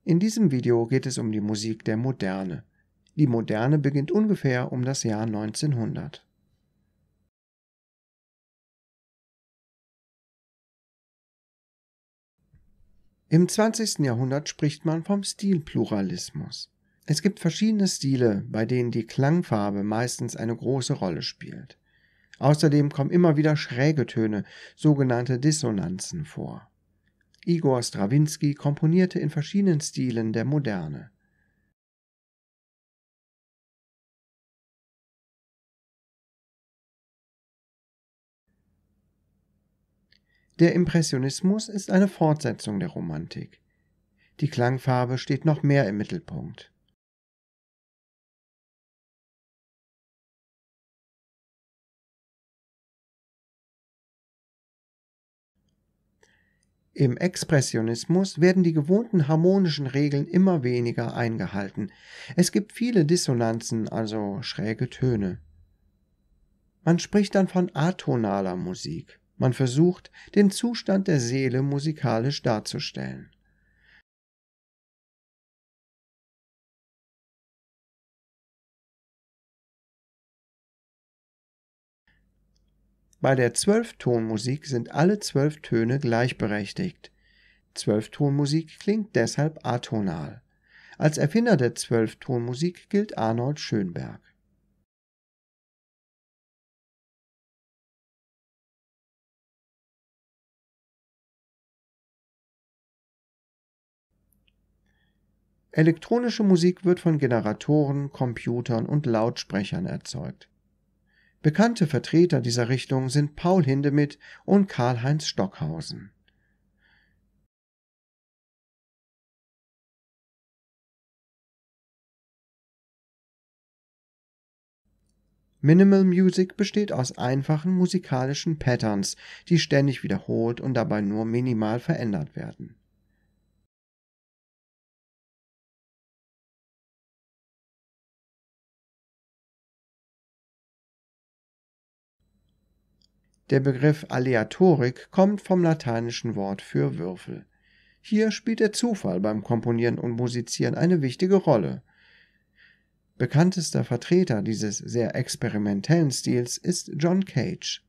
In diesem Video geht es um die Musik der Moderne. Die Moderne beginnt ungefähr um das Jahr 1900. Im 20. Jahrhundert spricht man vom Stilpluralismus. Es gibt verschiedene Stile, bei denen die Klangfarbe meistens eine große Rolle spielt. Außerdem kommen immer wieder schräge Töne, sogenannte Dissonanzen, vor. Igor Strawinski komponierte in verschiedenen Stilen der Moderne. Der Impressionismus ist eine Fortsetzung der Romantik. Die Klangfarbe steht noch mehr im Mittelpunkt. Im Expressionismus werden die gewohnten harmonischen Regeln immer weniger eingehalten. Es gibt viele Dissonanzen, also schräge Töne. Man spricht dann von atonaler Musik. Man versucht, den Zustand der Seele musikalisch darzustellen. Bei der Zwölftonmusik sind alle 12 Töne gleichberechtigt. Zwölftonmusik klingt deshalb atonal. Als Erfinder der Zwölftonmusik gilt Arnold Schönberg. Elektronische Musik wird von Generatoren, Computern und Lautsprechern erzeugt. Bekannte Vertreter dieser Richtung sind Paul Hindemith und Karlheinz Stockhausen. Minimal Music besteht aus einfachen musikalischen Patterns, die ständig wiederholt und dabei nur minimal verändert werden. Der Begriff Aleatorik kommt vom lateinischen Wort für Würfel. Hier spielt der Zufall beim Komponieren und Musizieren eine wichtige Rolle. Bekanntester Vertreter dieses sehr experimentellen Stils ist John Cage.